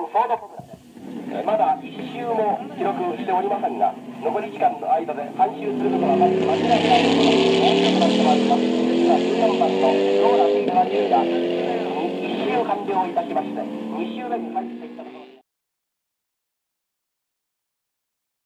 フォードポグラです。まだ1周も記録しておりませんが、残り時間の間で3周することはまず間違いないことが大きくなってまいります。ですが14番のローラ・セイラ・ジュが1周完了いたしまして2周目に入っていったところ